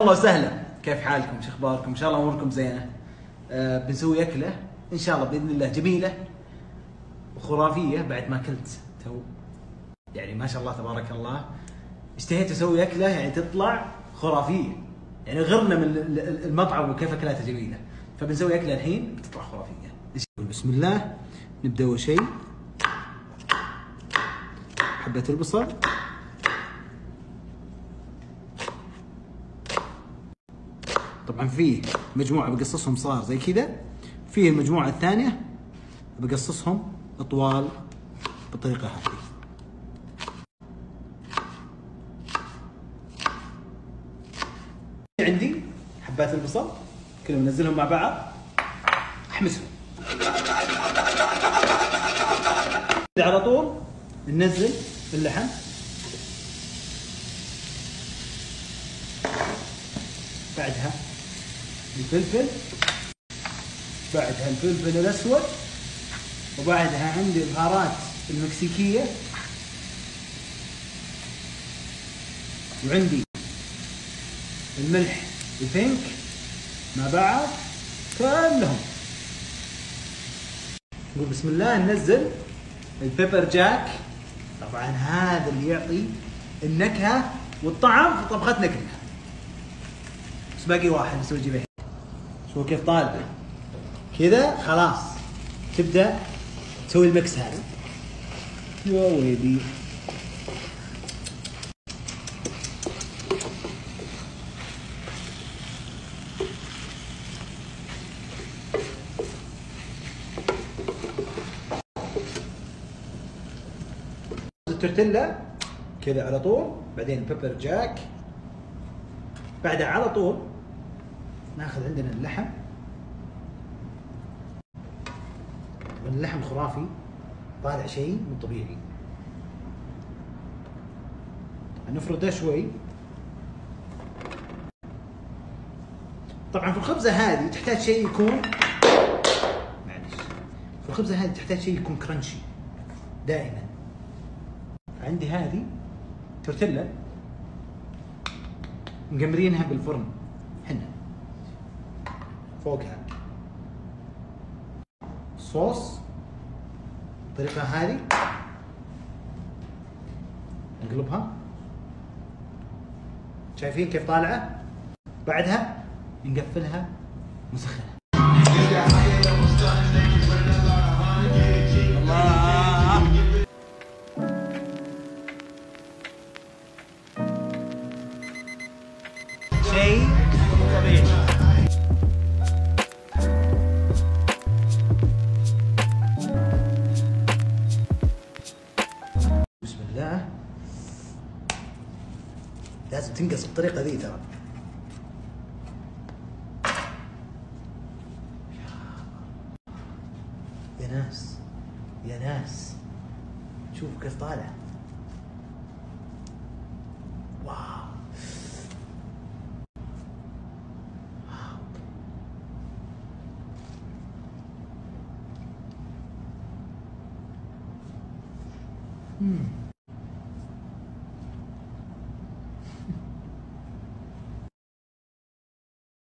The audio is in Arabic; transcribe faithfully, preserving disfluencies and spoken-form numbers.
الله وسهلا، كيف حالكم؟ شو اخباركم؟ ان شاء الله اموركم زينه. آه بنسوي اكله ان شاء الله باذن الله جميله وخرافيه بعد ما اكلت تو. يعني ما شاء الله تبارك الله اشتهيت اسوي اكله يعني تطلع خرافيه، يعني غرنا من المطعم وكيف اكلاته جميله، فبنسوي اكله الحين بتطلع خرافيه. بسم الله. نبدا اول شيء حبه البصل، طبعا فيه مجموعه بقصصهم صغار زي كذا، فيه المجموعه الثانيه بقصصهم اطوال بالطريقه هذه. عندي حبات البصل كلهم ننزلهم مع بعض، احمسهم على طول. ننزل اللحم، بعدها الفلفل، بعدها الفلفل الاسود، وبعدها عندي البهارات المكسيكيه، وعندي الملح البينك مع بعض كلهم. نقول بسم الله. ننزل البيبر جاك، طبعا هذا اللي يعطي النكهه والطعم في طبختنا كلها. بس باقي واحد نسوي جبهه. شوفوا كيف طالع كذا، خلاص تبدا تسوي المكس هذا. يا ويلي التورتيلا كذا على طول، بعدين بيبر جاك، بعدها على طول ناخذ عندنا اللحم. اللحم خرافي، طالع شيء مو طبيعي. نفرده شوي. طبعا في الخبزه هذه تحتاج شيء يكون، معلش، في الخبزه هذه تحتاج شيء يكون كرنشي دائما. عندي هذه تورتيلا مقمرينها بالفرن، حنا فوقها صوص بالطريقة هذه، نقلبها. شايفين كيف طالعة؟ بعدها نقفلها مسخنة. الله، شيء طبيعي. بسم الله. لازم تنقص بالطريقة ذي ترى. يا ناس يا ناس، شوفوا كيف طالع. واو واو.